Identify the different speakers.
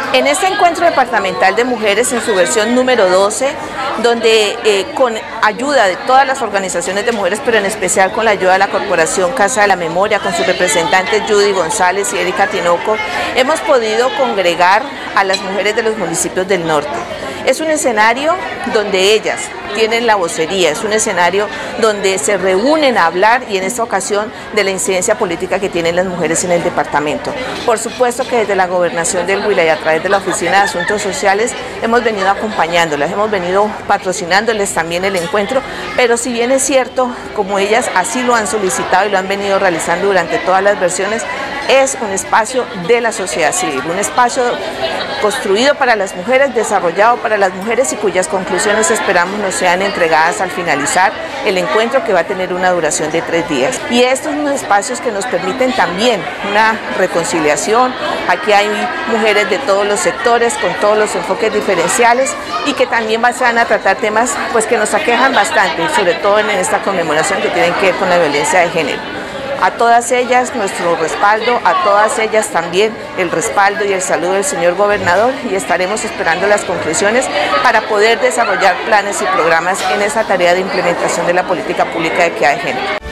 Speaker 1: En este encuentro departamental de mujeres en su versión número 12, donde con ayuda de todas las organizaciones de mujeres, pero en especial con la ayuda de la Corporación Casa de la Memoria, con sus representantes Judy González y Erika Tinoco, hemos podido congregar a las mujeres de los municipios del norte. Es un escenario donde ellas tienen la vocería, es un escenario donde se reúnen a hablar y en esta ocasión de la incidencia política que tienen las mujeres en el departamento. Por supuesto que desde la Gobernación del Huila y a través de la Oficina de Asuntos Sociales hemos venido acompañándolas, hemos venido patrocinándoles también el encuentro, pero si bien es cierto, como ellas así lo han solicitado y lo han venido realizando durante todas las versiones, es un espacio de la sociedad civil, un espacio construido para las mujeres, desarrollado para las mujeres y cuyas conclusiones esperamos nos sean entregadas al finalizar el encuentro, que va a tener una duración de 3 días. Y estos son los espacios que nos permiten también una reconciliación. Aquí hay mujeres de todos los sectores, con todos los enfoques diferenciales y que también se van a tratar temas pues, que nos aquejan bastante, sobre todo en esta conmemoración que tienen que ver con la violencia de género. A todas ellas nuestro respaldo, a todas ellas también el respaldo y el saludo del señor gobernador, y estaremos esperando las conclusiones para poder desarrollar planes y programas en esa tarea de implementación de la política pública de equidad de género.